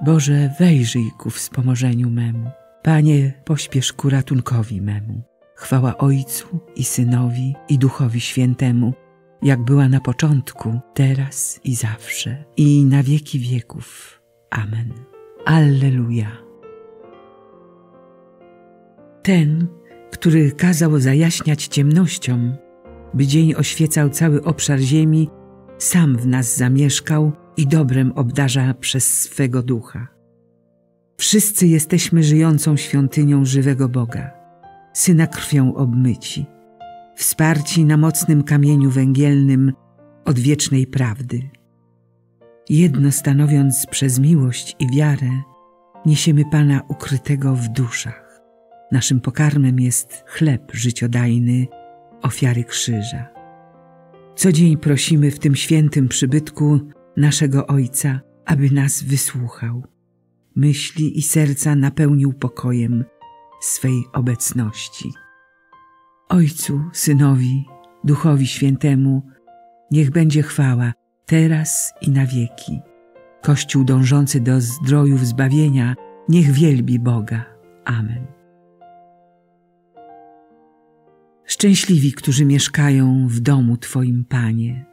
Boże, wejrzyj ku wspomożeniu memu. Panie, pośpiesz ku ratunkowi memu. Chwała Ojcu i Synowi i Duchowi Świętemu, jak była na początku, teraz i zawsze, i na wieki wieków. Amen. Alleluja. Ten, który kazał zajaśniać ciemnościom, by dzień oświecał cały obszar ziemi, sam w nas zamieszkał i dobrem obdarza przez swego Ducha. Wszyscy jesteśmy żyjącą świątynią żywego Boga, Syna krwią obmyci, wsparci na mocnym kamieniu węgielnym od wiecznej prawdy. Jedno stanowiąc przez miłość i wiarę, niesiemy Pana ukrytego w duszach. Naszym pokarmem jest chleb życiodajny, ofiary krzyża. Co dzień prosimy w tym świętym przybytku naszego Ojca, aby nas wysłuchał, myśli i serca napełnił pokojem swej obecności. Ojcu, Synowi, Duchowi Świętemu, niech będzie chwała teraz i na wieki. Kościół dążący do zdrojów zbawienia, niech wielbi Boga. Amen. Szczęśliwi, którzy mieszkają w domu Twoim, Panie.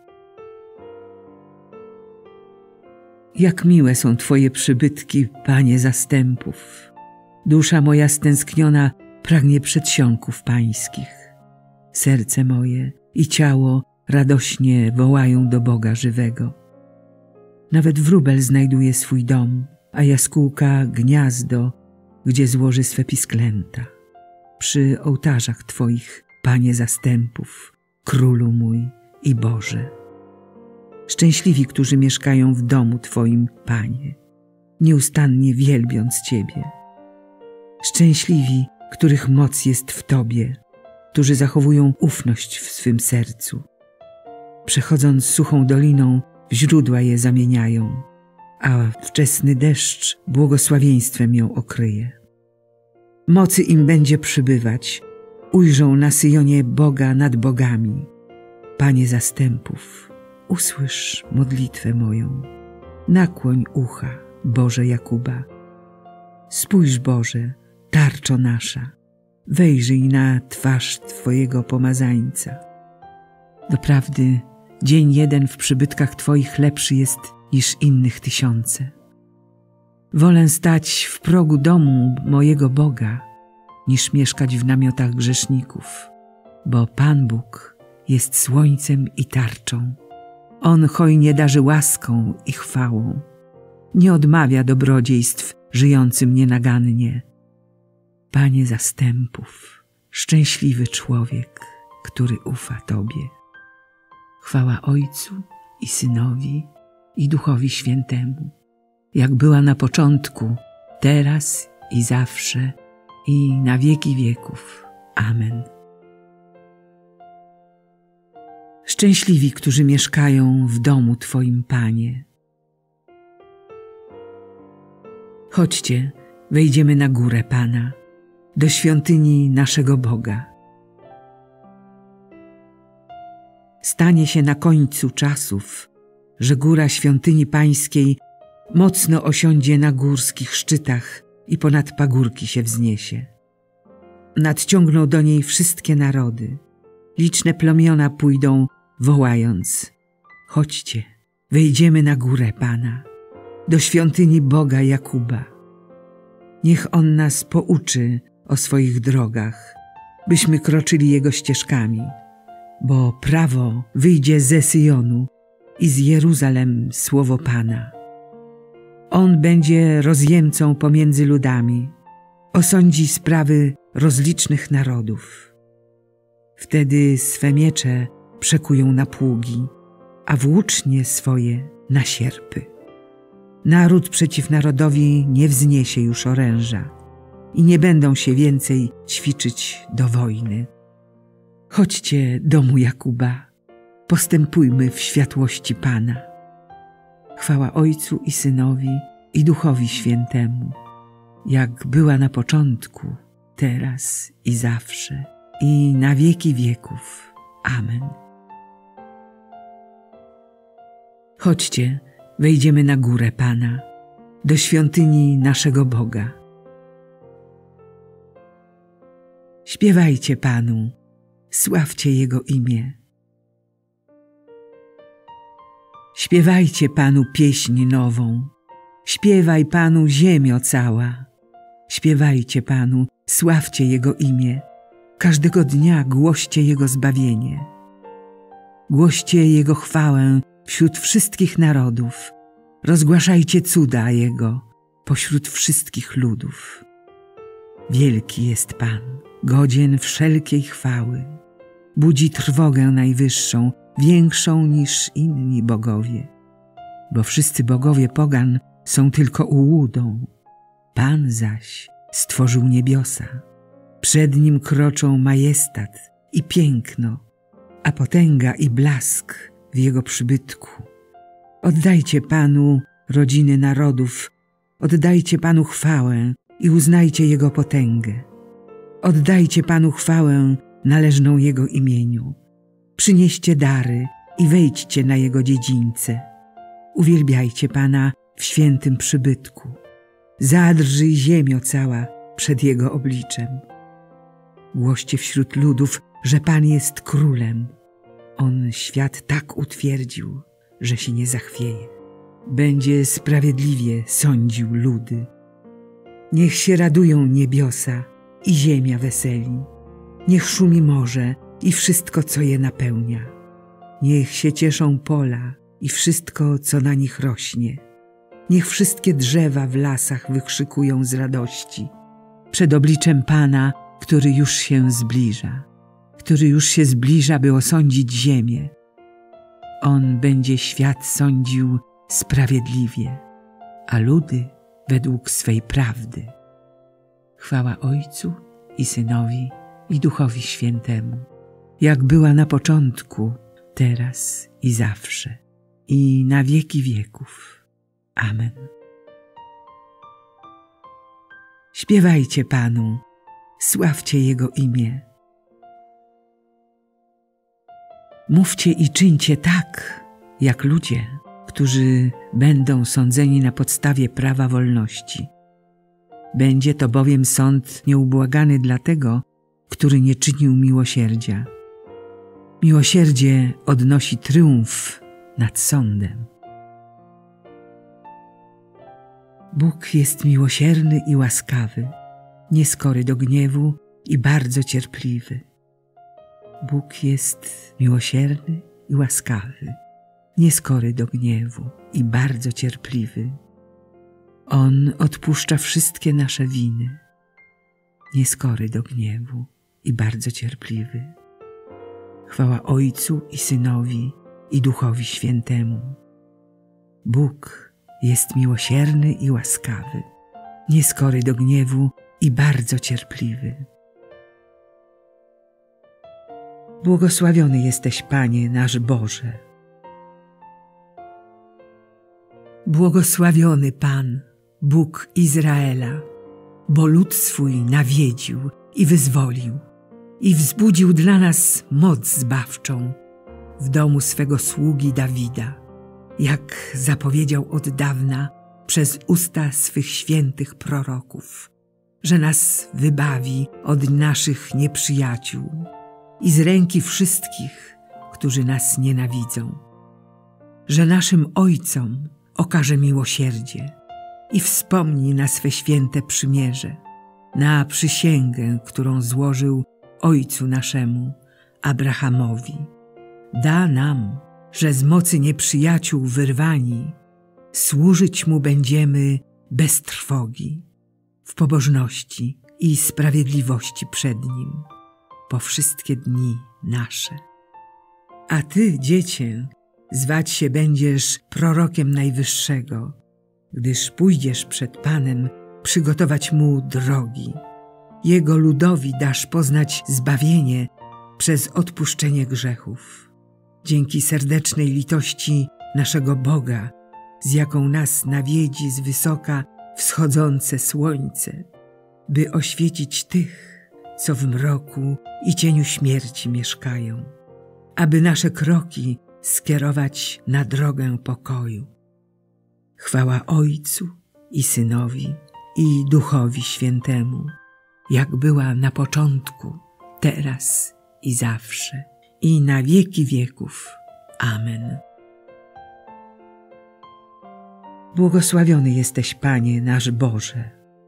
Jak miłe są Twoje przybytki, Panie zastępów. Dusza moja stęskniona pragnie przedsionków Pańskich. Serce moje i ciało radośnie wołają do Boga żywego. Nawet wróbel znajduje swój dom, a jaskółka gniazdo, gdzie złoży swe pisklęta. Przy ołtarzach Twoich, Panie zastępów, Królu mój i Boże. Szczęśliwi, którzy mieszkają w domu Twoim, Panie, nieustannie wielbiąc Ciebie. Szczęśliwi, których moc jest w Tobie, którzy zachowują ufność w swym sercu. Przechodząc suchą doliną, w źródła je zamieniają, a wczesny deszcz błogosławieństwem ją okryje. Mocy im będzie przybywać, ujrzą na Syjonie Boga nad bogami. Panie zastępów, usłysz modlitwę moją. Nakłoń ucha, Boże Jakuba. Spójrz, Boże, tarczo nasza, wejrzyj na twarz Twojego pomazańca. Doprawdy, dzień jeden w przybytkach Twoich lepszy jest niż innych tysiące. Wolę stać w progu domu mojego Boga, niż mieszkać w namiotach grzeszników, bo Pan Bóg jest słońcem i tarczą. On hojnie darzy łaską i chwałą. Nie odmawia dobrodziejstw żyjącym nienagannie. Panie zastępów, szczęśliwy człowiek, który ufa Tobie. Chwała Ojcu i Synowi i Duchowi Świętemu, jak była na początku, teraz i zawsze, i na wieki wieków. Amen. Szczęśliwi, którzy mieszkają w domu Twoim, Panie. Chodźcie, wejdziemy na górę Pana, do świątyni naszego Boga. Stanie się na końcu czasów, że góra świątyni Pańskiej mocno osiądzie na górskich szczytach i ponad pagórki się wzniesie. Nadciągną do niej wszystkie narody. Liczne plemiona pójdą, wołając: chodźcie, wejdziemy na górę Pana, do świątyni Boga Jakuba. Niech On nas pouczy o swoich drogach, byśmy kroczyli Jego ścieżkami, bo prawo wyjdzie ze Syjonu i z Jeruzalem słowo Pana. On będzie rozjemcą pomiędzy ludami, osądzi sprawy rozlicznych narodów. Wtedy swe miecze przekują na pługi, a włócznie swoje na sierpy. Naród przeciw narodowi nie wzniesie już oręża i nie będą się więcej ćwiczyć do wojny. Chodźcie, domu Jakuba, postępujmy w światłości Pana. Chwała Ojcu i Synowi i Duchowi Świętemu, jak była na początku, teraz i zawsze, i na wieki wieków. Amen. Chodźcie, wejdziemy na górę Pana, do świątyni naszego Boga. Śpiewajcie Panu, sławcie Jego imię. Śpiewajcie Panu pieśń nową, śpiewaj Panu ziemio cała. Śpiewajcie Panu, sławcie Jego imię, każdego dnia głoście Jego zbawienie. Głoście Jego chwałę wśród wszystkich narodów, rozgłaszajcie cuda Jego pośród wszystkich ludów. Wielki jest Pan, godzien wszelkiej chwały, budzi trwogę najwyższą, większą niż inni bogowie. Bo wszyscy bogowie pogan są tylko ułudą, Pan zaś stworzył niebiosa. Przed Nim kroczą majestat i piękno, a potęga i blask w Jego przybytku. Oddajcie Panu, rodziny narodów, oddajcie Panu chwałę i uznajcie Jego potęgę. Oddajcie Panu chwałę należną Jego imieniu. Przynieście dary i wejdźcie na Jego dziedzińce. Uwielbiajcie Pana w świętym przybytku. Zadrżyj ziemio cała przed Jego obliczem. Głoście wśród ludów, że Pan jest królem. On świat tak utwierdził, że się nie zachwieje. Będzie sprawiedliwie sądził ludy. Niech się radują niebiosa i ziemia weseli. Niech szumi morze i wszystko, co je napełnia. Niech się cieszą pola i wszystko, co na nich rośnie. Niech wszystkie drzewa w lasach wykrzykują z radości przed obliczem Pana, który już się zbliża, by osądzić ziemię. On będzie świat sądził sprawiedliwie, a ludy według swej prawdy. Chwała Ojcu i Synowi i Duchowi Świętemu, jak była na początku, teraz i zawsze, i na wieki wieków. Amen. Śpiewajcie Panu, sławcie Jego imię. Mówcie i czyńcie tak, jak ludzie, którzy będą sądzeni na podstawie prawa wolności. Będzie to bowiem sąd nieubłagany dla tego, który nie czynił miłosierdzia. Miłosierdzie odnosi triumf nad sądem. Bóg jest miłosierny i łaskawy, nieskory do gniewu i bardzo cierpliwy. Bóg jest miłosierny i łaskawy, nieskory do gniewu i bardzo cierpliwy. On odpuszcza wszystkie nasze winy, nieskory do gniewu i bardzo cierpliwy. Chwała Ojcu i Synowi i Duchowi Świętemu. Bóg jest miłosierny i łaskawy, nieskory do gniewu i bardzo cierpliwy. Błogosławiony jesteś, Panie nasz Boże. Błogosławiony Pan, Bóg Izraela, bo lud swój nawiedził i wyzwolił i wzbudził dla nas moc zbawczą w domu swego sługi Dawida, jak zapowiedział od dawna przez usta swych świętych proroków, że nas wybawi od naszych nieprzyjaciół i z ręki wszystkich, którzy nas nienawidzą, że naszym ojcom okaże miłosierdzie i wspomni na swe święte przymierze, na przysięgę, którą złożył ojcu naszemu, Abrahamowi. Da nam, że z mocy nieprzyjaciół wyrwani, służyć Mu będziemy bez trwogi, w pobożności i sprawiedliwości przed Nim, po wszystkie dni nasze. A Ty, Dziecię, zwać się będziesz prorokiem Najwyższego, gdyż pójdziesz przed Panem przygotować Mu drogi. Jego ludowi dasz poznać zbawienie przez odpuszczenie grzechów. Dzięki serdecznej litości naszego Boga, z jaką nas nawiedzi z wysoka wschodzące słońce, by oświecić tych, co w mroku i cieniu śmierci mieszkają, aby nasze kroki skierować na drogę pokoju. Chwała Ojcu i Synowi, i Duchowi Świętemu, jak była na początku, teraz i zawsze, i na wieki wieków. Amen. Błogosławiony jesteś, Panie nasz Boże.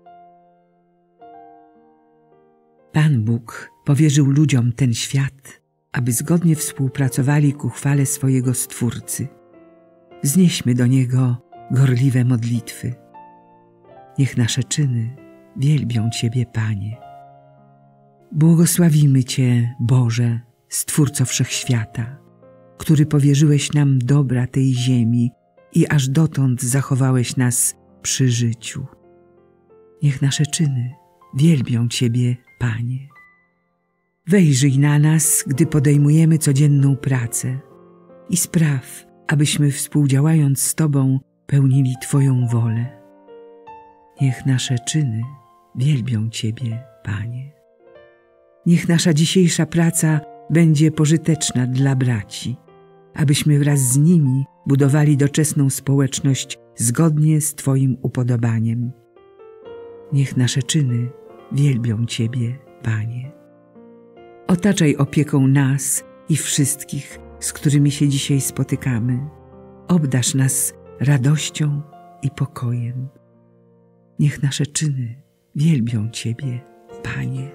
Pan Bóg powierzył ludziom ten świat, aby zgodnie współpracowali ku chwale swojego Stwórcy. Wznieśmy do Niego gorliwe modlitwy. Niech nasze czyny wielbią Ciebie, Panie. Błogosławimy Cię, Boże, Stwórco Wszechświata, który powierzyłeś nam dobra tej ziemi i aż dotąd zachowałeś nas przy życiu. Niech nasze czyny wielbią Ciebie, Panie. Wejrzyj na nas, gdy podejmujemy codzienną pracę i spraw, abyśmy współdziałając z Tobą pełnili Twoją wolę. Niech nasze czyny wielbią Ciebie, Panie. Niech nasza dzisiejsza praca będzie pożyteczna dla braci, abyśmy wraz z nimi budowali doczesną społeczność zgodnie z Twoim upodobaniem. Niech nasze czyny wielbią Ciebie, Panie. Otaczaj opieką nas i wszystkich, z którymi się dzisiaj spotykamy. Obdarz nas radością i pokojem. Niech nasze czyny wielbią Ciebie, Panie.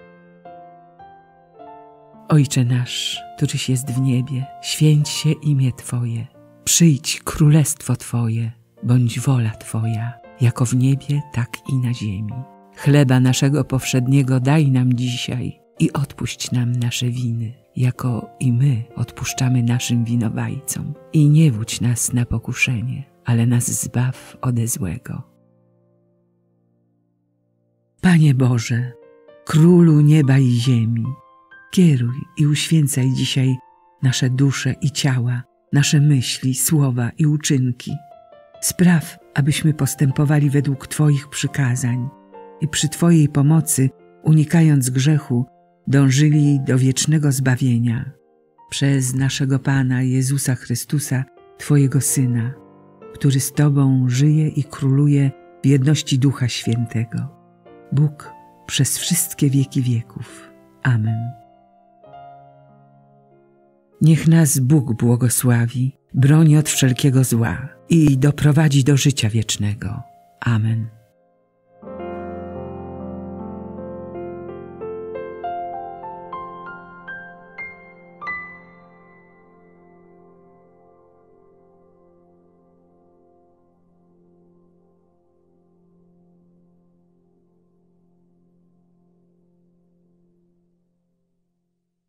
Ojcze nasz, któryś jest w niebie, święć się imię Twoje. Przyjdź królestwo Twoje, bądź wola Twoja, jako w niebie, tak i na ziemi. Chleba naszego powszedniego daj nam dzisiaj i odpuść nam nasze winy, jako i my odpuszczamy naszym winowajcom. I nie wódź nas na pokuszenie, ale nas zbaw ode złego. Panie Boże, Królu nieba i ziemi, kieruj i uświęcaj dzisiaj nasze dusze i ciała, nasze myśli, słowa i uczynki. Spraw, abyśmy postępowali według Twoich przykazań i przy Twojej pomocy, unikając grzechu, dążyli do wiecznego zbawienia. Przez naszego Pana Jezusa Chrystusa, Twojego Syna, który z Tobą żyje i króluje w jedności Ducha Świętego. Bóg przez wszystkie wieki wieków. Amen. Niech nas Bóg błogosławi, broni od wszelkiego zła i doprowadzi do życia wiecznego. Amen.